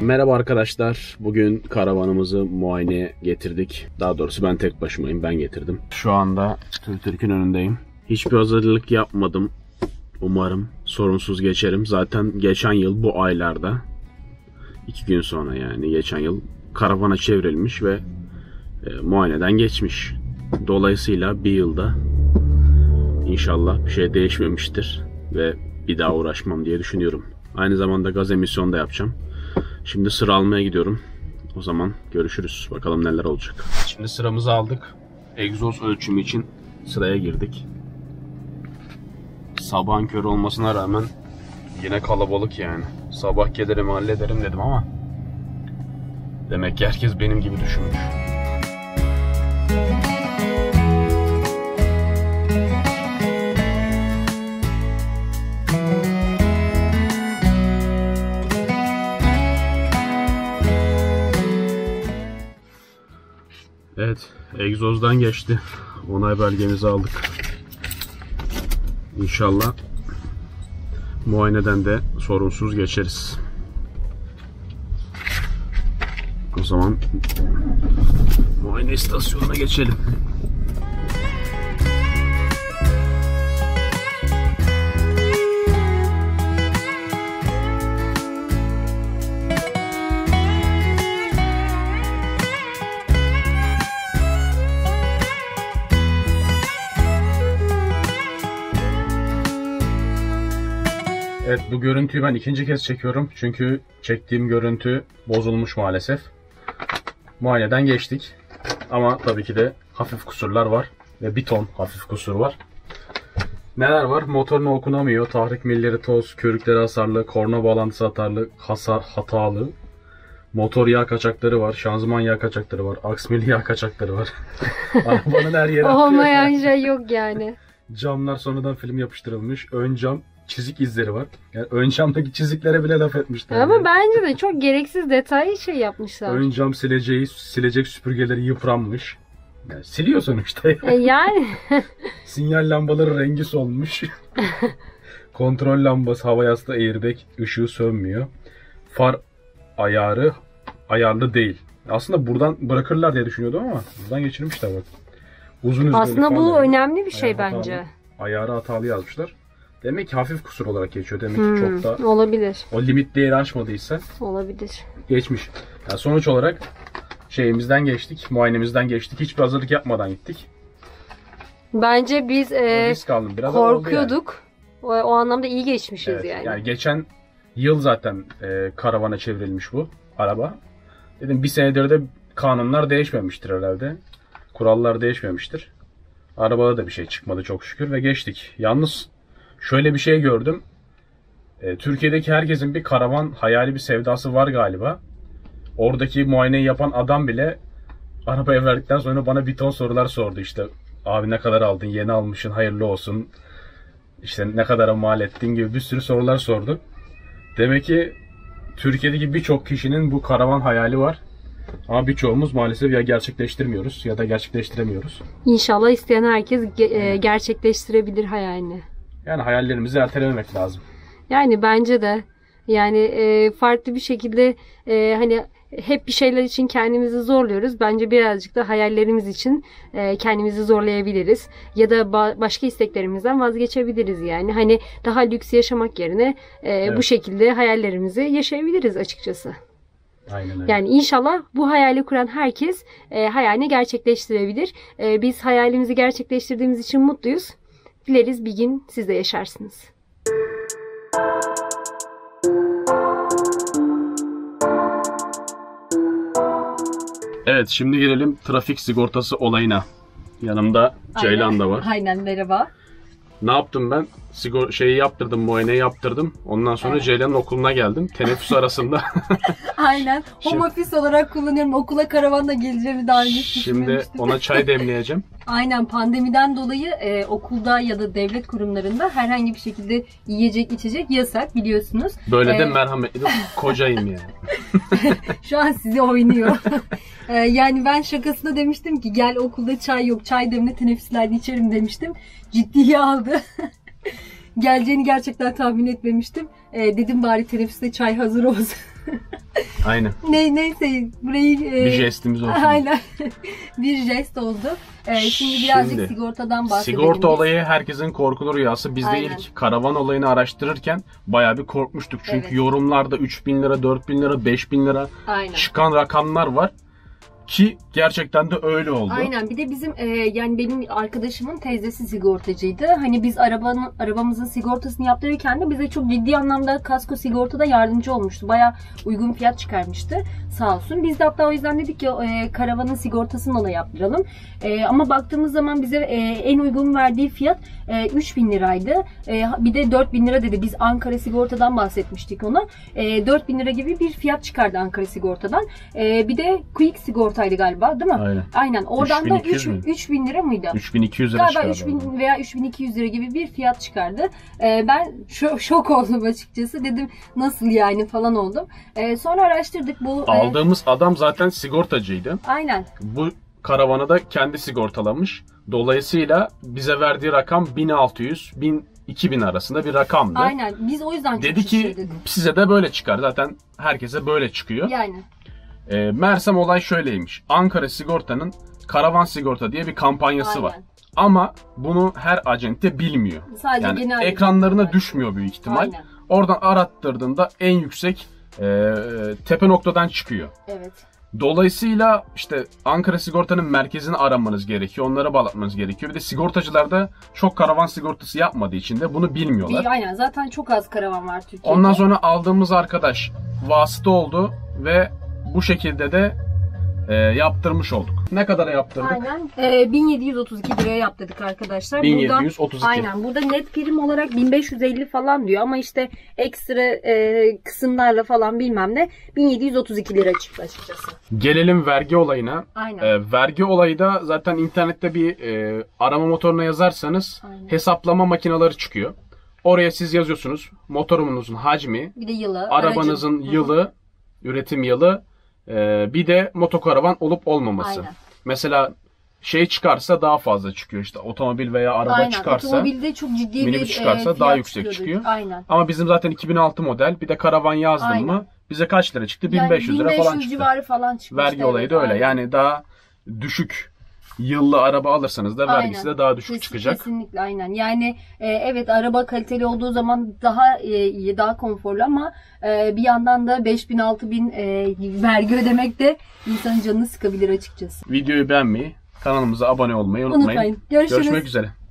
Merhaba arkadaşlar. Bugün karavanımızı muayeneye getirdik. Daha doğrusu ben tek başımayım. Ben getirdim. Şu anda TÜRK'ün önündeyim. Hiçbir hazırlık yapmadım. Umarım sorunsuz geçerim. Zaten geçen yıl bu aylarda 2 gün sonra yani geçen yıl karavana çevrilmiş ve muayeneden geçmiş. Dolayısıyla bir yılda inşallah bir şey değişmemiştir ve bir daha uğraşmam diye düşünüyorum. Aynı zamanda gaz emisyonu da yapacağım. Şimdi sıra almaya gidiyorum. O zaman görüşürüz. Bakalım neler olacak. Şimdi sıramızı aldık. Egzoz ölçümü için sıraya girdik. Sabahın körü olmasına rağmen yine kalabalık yani. Sabah gelirim hallederim dedim ama demek ki herkes benim gibi düşünmüş. Evet, egzozdan geçti. Onay belgemizi aldık. İnşallah muayeneden de sorunsuz geçeriz. O zaman muayene istasyonuna geçelim. Evet, bu görüntüyü ben ikinci kez çekiyorum. Çünkü çektiğim görüntü bozulmuş maalesef. Muayeneden geçtik. Ama tabii ki de hafif kusurlar var. Ve bir ton hafif kusur var. Neler var? Motorunu okunamıyor. Tahrik milleri toz, körükleri hasarlı, korna bağlantısı hatalı. Motor yağ kaçakları var. Şanzıman yağ kaçakları var. Aksmil yağ kaçakları var. Arabanın her yeri olmayan şey yok yani. Camlar sonradan film yapıştırılmış. Ön cam çizik izleri var. Yani ön camdaki çiziklere bile laf etmişler. Ama yani bence de çok gereksiz detaylı şey yapmışlar. Ön cam silecek süpürgeleri yıpranmış. Yani siliyor sonuçta. Yani. Sinyal lambaları rengi solmuş. Kontrol lambası, hava yastığı, airbag ışığı sönmüyor. Far ayarlı değil. Aslında buradan bırakırlar diye düşünüyordum ama buradan geçirmişler bak. Uzun aslında bu önemli bir şey bence. Ayarı hatalı yazmışlar. Demek ki hafif kusur olarak geçiyor. Demek ki çok da olabilir. O limit değeri aşmadıysa olabilir. Geçmiş. Yani sonuç olarak şeyimizden geçtik, muayenemizden geçtik. Hiçbir hazırlık yapmadan gittik. Bence biz risk aldım. Biraz korkuyorduk. Yani. O anlamda iyi geçmişiz evet, yani. Yani geçen yıl zaten karavana çevrilmiş bu araba. Dedim bir senedir de kanunlar değişmemiştir herhalde. Kurallar değişmemiştir. Arabada da bir şey çıkmadı çok şükür ve geçtik. Yalnız şöyle bir şey gördüm. Türkiye'deki herkesin bir karavan hayali bir sevdası var galiba. Oradaki muayeneyi yapan adam bile arabaya verdikten sonra bana bir ton sorular sordu. İşte abi ne kadar aldın, yeni almışsın, hayırlı olsun. İşte ne kadara mal ettin gibi bir sürü sorular sordu. Demek ki Türkiye'deki birçok kişinin bu karavan hayali var. Ama birçoğumuz maalesef ya gerçekleştirmiyoruz ya da gerçekleştiremiyoruz. İnşallah isteyen herkes gerçekleştirebilir hayalini. Yani hayallerimizi ertelememek lazım. Yani bence de. Yani farklı bir şekilde hani hep bir şeyler için kendimizi zorluyoruz. Bence birazcık da hayallerimiz için kendimizi zorlayabiliriz. Ya da başka isteklerimizden vazgeçebiliriz yani. Hani daha lüks yaşamak yerine evet, bu şekilde hayallerimizi yaşayabiliriz açıkçası. Aynen öyle. Yani inşallah bu hayali kuran herkes hayalini gerçekleştirebilir. Biz hayalimizi gerçekleştirdiğimiz için mutluyuz. Dileriz bir gün siz de yaşarsınız. Evet, şimdi gelelim trafik sigortası olayına. Yanımda Ceylan da var. Aynen, merhaba. Ne yaptım ben? Şeyi yaptırdım, muayeneyi yaptırdım. Ondan sonra evet, Ceylan'ın okuluna geldim. Teneffüs arasında. Aynen. Home office olarak kullanıyorum. Okula karavanla geleceğimi daha önce Şimdi ona çay demleyeceğim. Aynen, pandemiden dolayı okulda ya da devlet kurumlarında herhangi bir şekilde yiyecek içecek yasak biliyorsunuz. Böyle de merhametli kocayım yani. Şu an sizi oynuyor. Yani ben şakasına demiştim ki gel okulda çay yok, çay demle teneffüslerde içerim demiştim. Ciddiye aldı. Geleceğini gerçekten tahmin etmemiştim. Dedim bari teneffüste çay hazır olsun. Aynen. Neyse burayı Bir jestimiz olsun. Aynen. Bir jest oldu. Şimdi birazcık sigortadan bahsedelim. Sigorta olayı herkesin korkulu rüyası. Biz de Aynen. ilk karavan olayını araştırırken bayağı bir korkmuştuk. Çünkü Evet. yorumlarda 3.000 lira, 4.000 lira, 5.000 lira Aynen. çıkan rakamlar var. Ki gerçekten de öyle oldu. Aynen. Bir de bizim yani benim arkadaşımın teyzesi sigortacıydı. Hani biz arabamızın sigortasını yaptırırken de bize çok ciddi anlamda kasko sigortada yardımcı olmuştu. Bayağı uygun fiyat çıkarmıştı. Sağ olsun. Biz de hatta o yüzden dedik ki karavanın sigortasını da yaptıralım. Ama baktığımız zaman bize en uygun verdiği fiyat 3.000 liraydı. Bir de 4.000 lira dedi. Biz Ankara sigortadan bahsetmiştik ona. 4.000 lira gibi bir fiyat çıkardı Ankara sigortadan. Bir de Quick sigortaydı galiba, değil mi? Aynen. Oradan da 3.000 lira mıydı? 3.200 lira galiba çıkardı. 3.000 veya 3.200 lira gibi bir fiyat çıkardı. Ben şok oldum açıkçası. Dedim nasıl yani falan oldum. Sonra araştırdık bu. Aldığımız adam zaten sigortacıydı. Aynen. Bu karavanı da kendi sigortalamış. Dolayısıyla bize verdiği rakam 1.600-2.000 arasında bir rakamdı. Aynen. Biz o yüzden çok dedi ki şaşırdık. size de böyle çıkar. Zaten herkese böyle çıkıyor. Yani. Meğersem olay şöyleymiş. Ankara Sigorta'nın karavan sigorta diye bir kampanyası Aynen. var. Ama bunu her acente bilmiyor. Sadece Yani genel ekranlarına düşmüyor büyük ihtimal. Aynen. Oradan arattırdığında en yüksek tepe noktadan çıkıyor. Evet. Dolayısıyla işte Ankara Sigorta'nın merkezini aramanız gerekiyor. Onlara bağlatmanız gerekiyor. Bir de sigortacılar da çok karavan sigortası yapmadığı için de bunu bilmiyorlar. Aynen. Zaten çok az karavan var Türkiye'de. Ondan sonra aldığımız arkadaş vasıta oldu ve bu şekilde de yaptırmış olduk. Ne kadara yaptırdık? Aynen. 1732 liraya yaptırdık arkadaşlar. 1732. Aynen. Burada net prim olarak 1550 falan diyor ama işte ekstra kısımlarla falan bilmem ne 1732 lira çıktı açıkçası. Gelelim vergi olayına. Aynen. Vergi olayı da zaten internette bir arama motoruna yazarsanız Aynen. hesaplama makineleri çıkıyor. Oraya siz yazıyorsunuz motorunuzun hacmi, Bir de yılı. arabanızın aracın. yılı, üretim yılı, bir de motokaravan olup olmaması. Aynen. Mesela şey çıkarsa daha fazla çıkıyor, işte otomobil veya araba Aynen. çıkarsa, Otomobilde çok ciddi bir minibüs çıkarsa fiyat daha yüksek çıkıyordu. çıkıyor. Aynen. Ama bizim zaten 2006 model, bir de karavan yazdım Aynen. mı bize kaç lira çıktı? Yani 1500 lira falan çıktı. civarı falan çıkmıştı. Vergi olayı da öyle. Aynen. Yani daha düşük yıllı araba alırsanız da vergisi de daha düşük çıkacak. Kesinlikle aynen. Yani evet araba kaliteli olduğu zaman daha iyi, daha konforlu ama bir yandan da 5000 6000 vergi ödemek de insanın canını sıkabilir açıkçası. Videoyu beğenmeyi, kanalımıza abone olmayı unutmayın. Görüşürüz. Görüşmek üzere.